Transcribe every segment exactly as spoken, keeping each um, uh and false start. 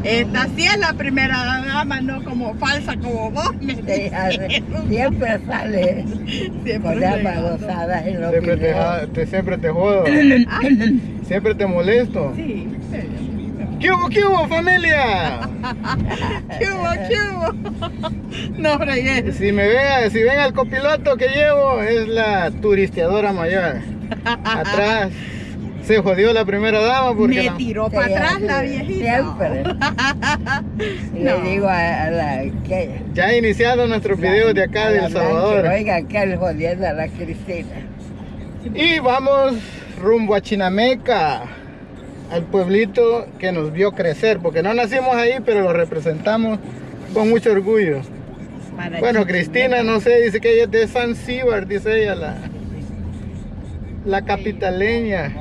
Esta sí es la primera dama, no como falsa como vos. Me Sí, hace- siempre sale Siempre con las fregando. babosadas en los Siempre te, videos. ja- te- siempre te jodo. Ah, Siempre te molesto. sí. ¿Qué hubo, qué hubo, familia? ¿Qué hubo, qué hubo? No fregues. Si me ve, si ven al copiloto que llevo, es la turisteadora mayor. Atrás se jodió la primera dama porque Me la- tiró Sí, para atrás así, la viejita. siempre. Y No. le digo a, a la que ya iniciando nuestros videos de acá a de la El Blanca, Salvador. oiga, que él jodiendo a la Cristina. Y vamos rumbo a Chinameca, al pueblito que nos vio crecer, porque no nacimos ahí, pero lo representamos con mucho orgullo. Para Bueno, Chichimeca. Cristina, no sé, dice que ella es de San Cibar, dice ella, la, la capitaleña.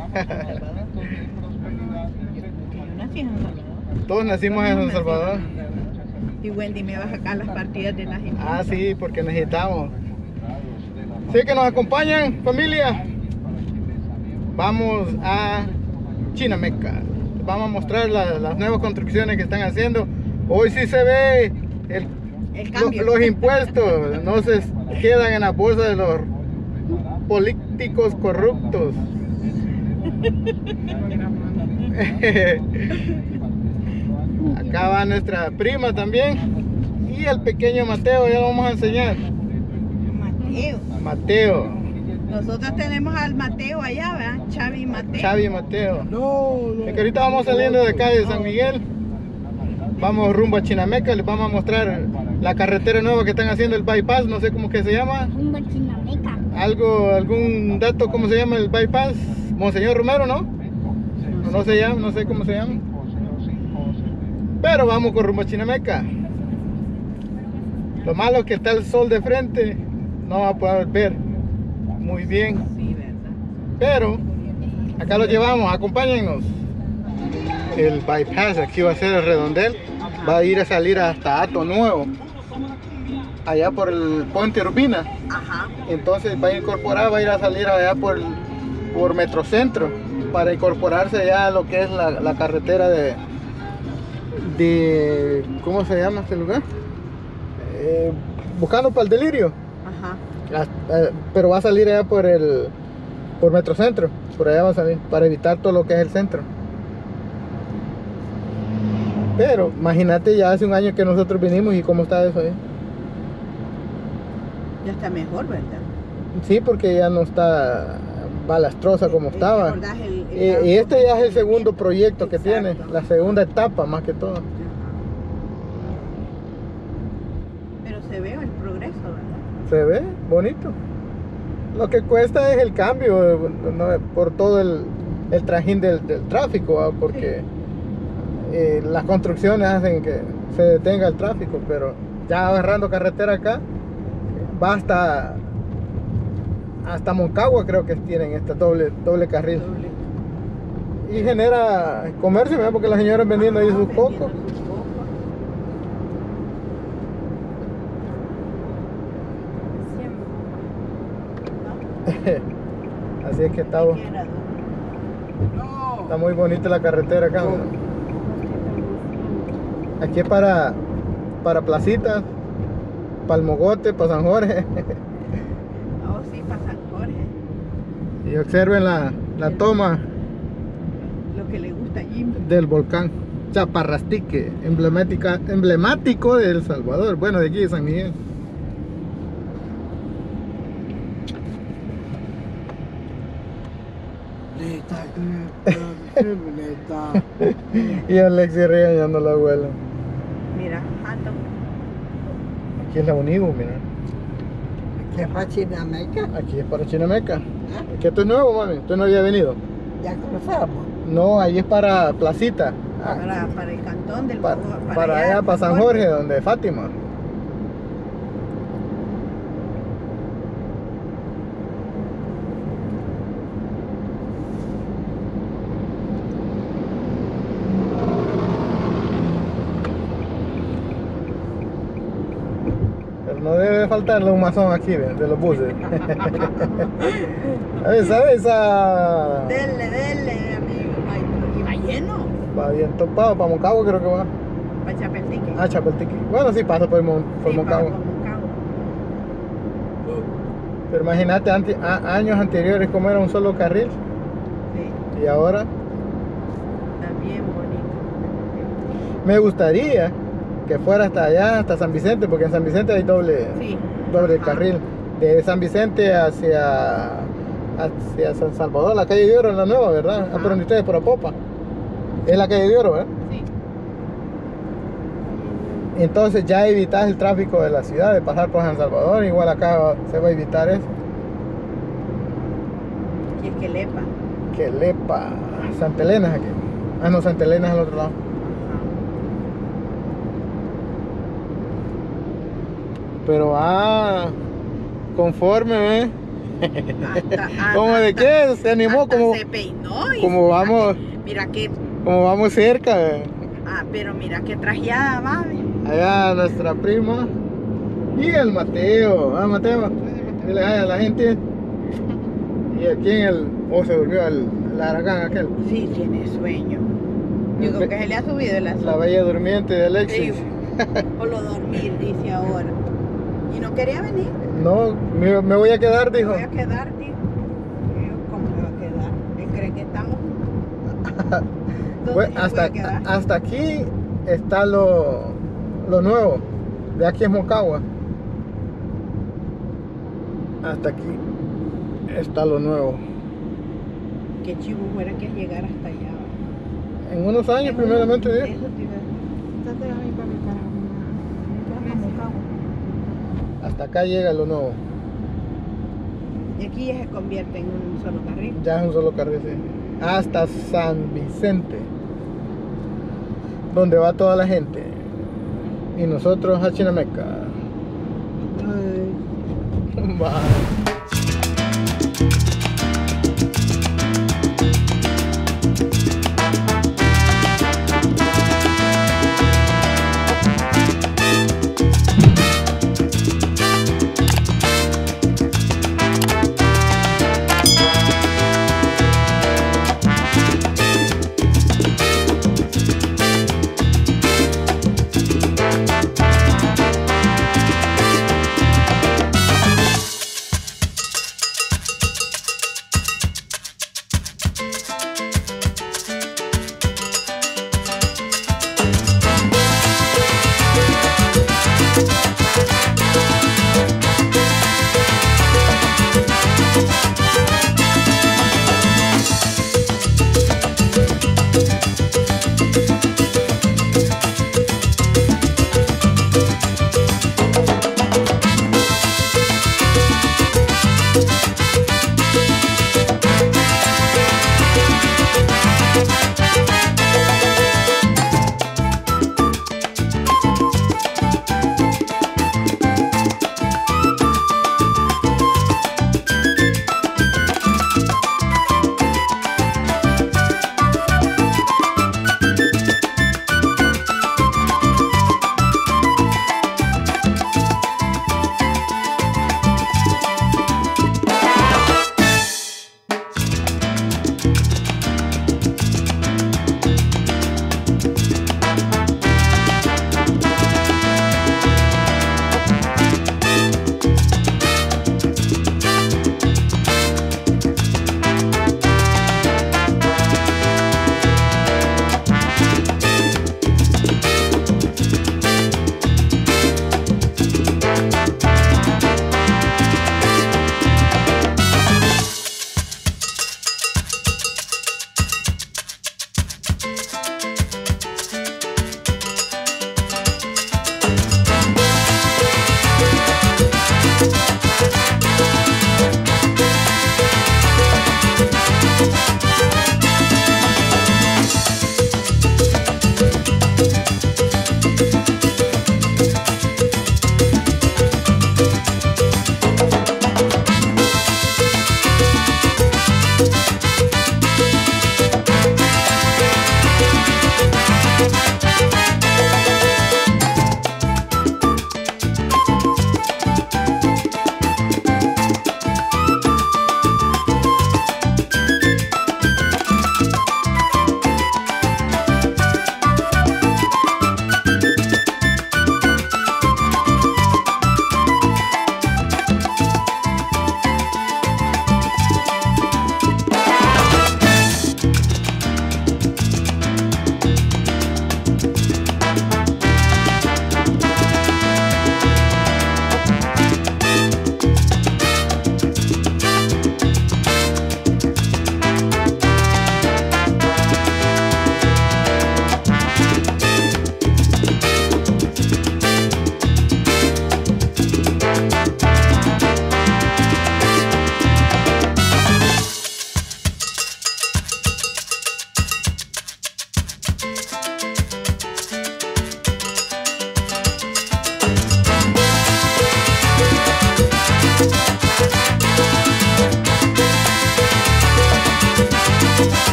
Yo nací en San Salvador. Todos nacimos en San Salvador. Y Wendy me va a sacar las partidas de la gente. Ah, sí, porque necesitamos. Sí, que nos acompañan, familia. Vamos a Chinameca. Vamos a mostrar la- las nuevas construcciones que están haciendo. Hoy sí se ve el- El lo- cambio. los impuestos. No se quedan en la bolsa de los políticos corruptos. Acá va nuestra prima también. Y el pequeño Mateo, ya lo vamos a enseñar. Mateo. Mateo, Nosotros tenemos al Mateo allá, ¿verdad? Chavi Mateo. Xavi Mateo. No, Es que ahorita vamos saliendo de acá de San Miguel. Vamos rumbo a Chinameca, les vamos a mostrar la carretera nueva que están haciendo, el bypass, no sé cómo que se llama. Rumbo a Chinameca. Algo, algún dato, ¿cómo se llama el bypass? Monseñor Romero, ¿no? No, no se llama, no sé cómo se llama. Pero vamos con rumbo a Chinameca. Lo malo es que está el sol de frente, no va a poder ver muy bien. Sí, ¿verdad? Pero acá lo llevamos, acompáñennos. El bypass, aquí va a ser el redondel, va a ir a salir hasta Hato Nuevo, allá por el puente Urbina. Ajá. Entonces va a incorporar, va a ir a salir allá por, el- por Metrocentro, para incorporarse ya a lo que es la, la carretera de, de, ¿cómo se llama este lugar? Eh, buscando para el Delirio. Ajá. Hasta- eh, pero va a salir allá por el por Metrocentro, por allá va a salir para evitar todo lo que es el centro. Pero imagínate, ya hace un año que nosotros vinimos y cómo está eso ahí. Ya está mejor, ¿verdad? Sí, porque ya no está balastrosa como ¿Te estaba. acordás el- el Eh, y este ya es el segundo proyecto que Exacto. tiene, la segunda etapa más que todo. Ajá. Pero se ve el progreso, ¿verdad? Se ve bonito. Lo que cuesta es el cambio, eh, ¿no? Por todo el, el trajín del, del tráfico, ¿va? Porque eh, las construcciones hacen que se detenga el tráfico, pero ya agarrando carretera acá, va hasta, hasta Moncagua, creo que tienen este doble, doble carril. Doble. Y genera comercio, ¿verdad? Porque las señoras vendiendo ahí Ajá, sus vendiendo cocos. sus cocos. Así es que está, Quiera, está muy bonita la carretera acá. ¿no? Aquí es para, para placitas, para el Mogote, para San Jorge. Oh, sí, para San Jorge. Y observen la, la toma Lo que le gusta a Jim. del volcán Chaparrastique, emblemática, emblemático de El Salvador, bueno, de aquí de San Miguel. Y Alexi regañando a la abuela. Mira, Hato. Aquí es la Univo, mira. que fue a Chinameca, Aquí es para Chinameca. Aquí esto es nuevo, mami. Usted no había venido. ya cruzamos. No, ahí es para Placita. Ah, Para, para el cantón del para, Mogo- para allá, para San Jorge, donde Fátima. Pero no debe faltarle un mazón aquí, ¿ve? De los buses. A ver, ¿sabes? Esa... Dele, dele, amigo. Ay, y va lleno. Va bien topado, para Moncagua creo que va. Para Chapeltique. Ah, Chapeltique. Bueno, sí, paso por, Mon, por Sí, Moncagua. para Moncagua. Pero imagínate ante- a- años anteriores cómo era un solo carril Sí, y ahora está bien bonito. me gustaría que fuera hasta allá, hasta San Vicente, porque en San Vicente hay doble, Sí. doble Ajá. carril. De San Vicente hacia, hacia San Salvador, la calle de Oro, la nueva, ¿verdad? Ajá. Ah, pero ustedes por Apopa. Es la calle de Oro, ¿verdad? Sí. Entonces ya evitas el tráfico de la ciudad, de pasar por San Salvador, igual acá se va a evitar eso. Y es que lepa. Que lepa, Santa Elena es aquí. Ah, no, Santa Elena es al otro lado. Pero ah, conforme, ¿eh? Hasta, hasta, ¿Cómo de qué? Se animó hasta como, se peinó y como mira vamos, que- mira que, como vamos cerca, ¿eh? ah, pero mira que trajeada va. Allá nuestra prima y el Mateo. Ah, Mateo, dile a la gente. Y aquí en el, oh, se durmió el, el aragán aquel. Sí, tiene sueño. Yo creo que se le ha subido el La azúcar. bella durmiente de Alexis. Sí. O lo dormir, dice ahora. Y no quería venir. No, me, me voy a quedar, Me dijo. voy a quedar, dijo. Y yo, ¿cómo me va a quedar? Él cree que estamos. ¿Dónde Bueno, me voy hasta, a quedar? hasta aquí está lo, lo nuevo. De aquí es Moncagua. Hasta aquí está lo nuevo. Qué chivo fuera que llegar hasta allá. En unos años, primeramente Dios. Eso te iba a decir. Trate a mí para mi cara. Para Moncagua. Hasta acá llega lo nuevo. Y aquí ya se convierte en un solo carril. Ya es un solo carril, sí. Hasta San Vicente, donde va toda la gente. Y nosotros a Chinameca. Bye.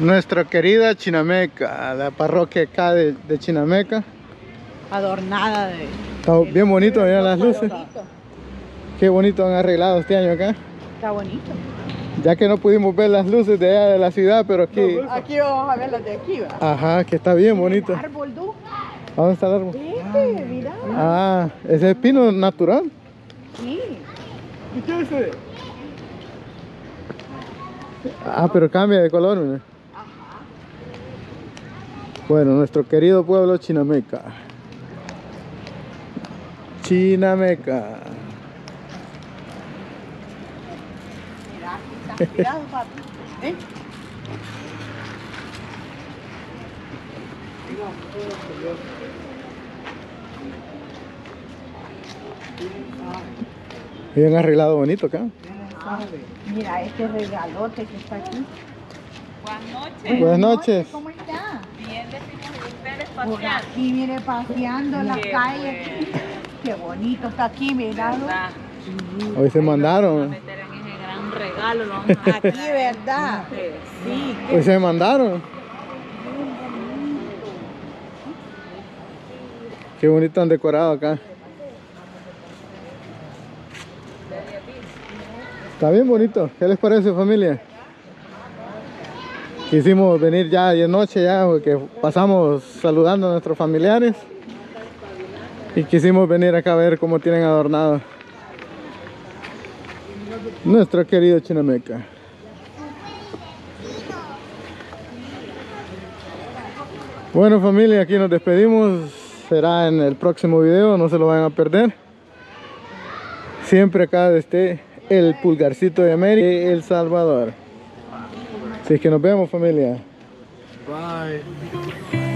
Nuestra querida Chinameca, la parroquia acá de, de Chinameca. Adornada de... Está bien bonito, vean las luces. Bonito. Qué bonito han arreglado este año acá. Está bonito. Ya que no pudimos ver las luces de allá de la ciudad, pero aquí... Aquí vamos a ver las de aquí, ¿va? Ajá, que está bien bonito. El árbol, ¿tú? ¿Dónde está el árbol? Este, mira. Ah, ese es pino natural. Sí. ¿Y qué es ese? Ah, pero cambia de color, mira. Bueno, nuestro querido pueblo Chinameca. Chinameca. Mira, aquí está. Cuidado, papi. ¿Eh? Bien arreglado bonito acá. Mira, este regalote que está aquí. Buenas noches. Buenas noches. ¿Cómo está? Bien, decimos de ustedes Por pasear. aquí, mire, paseando las Qué calles. Qué bonito está aquí, mira. ¿Verdad? Hoy se Vamos a mandaron. meter en ese gran regalo. Lo vamos a Aquí, ¿verdad? Sí. Hoy se mandaron. Qué bonito han decorado acá. Está bien bonito. ¿Qué les parece, familia? Quisimos venir ya de noche, ya porque pasamos saludando a nuestros familiares. Y quisimos venir acá a ver cómo tienen adornado nuestro querido Chinameca. Bueno, familia, aquí nos despedimos. Será en el próximo video, no se lo vayan a perder. Siempre acá desde el Pulgarcito de América, El Salvador. Así que nos vemos, familia. Bye.